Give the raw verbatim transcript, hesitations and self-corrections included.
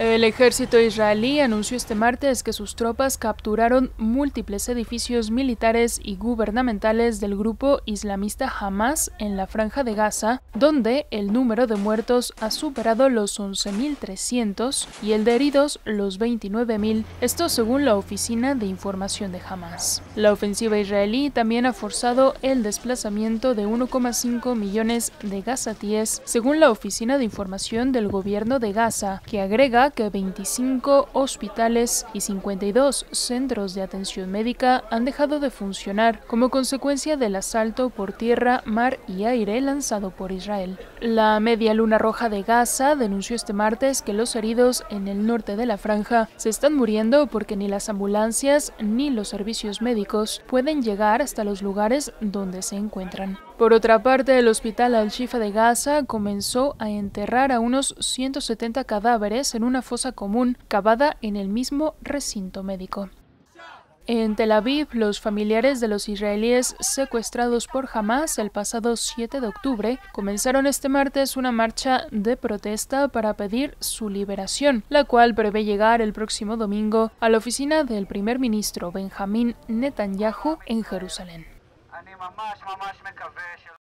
El ejército israelí anunció este martes que sus tropas capturaron múltiples edificios militares y gubernamentales del grupo islamista Hamás en la Franja de Gaza, donde el número de muertos ha superado los once mil trescientos y el de heridos los veintinueve mil, esto según la Oficina de Información de Hamás. La ofensiva israelí también ha forzado el desplazamiento de uno coma cinco millones de gazatíes, según la Oficina de Información del Gobierno de Gaza, que agrega que veinticinco hospitales y cincuenta y dos centros de atención médica han dejado de funcionar como consecuencia del asalto por tierra, mar y aire lanzado por Israel. La Media Luna Roja de Gaza denunció este martes que los heridos en el norte de la franja se están muriendo porque ni las ambulancias ni los servicios médicos pueden llegar hasta los lugares donde se encuentran. Por otra parte, el Hospital Al-Shifa de Gaza comenzó a enterrar a unos ciento setenta cadáveres en una fosa común cavada en el mismo recinto médico. En Tel Aviv, los familiares de los israelíes secuestrados por Hamás el pasado siete de octubre comenzaron este martes una marcha de protesta para pedir su liberación, la cual prevé llegar el próximo domingo a la oficina del primer ministro Benjamín Netanyahu en Jerusalén.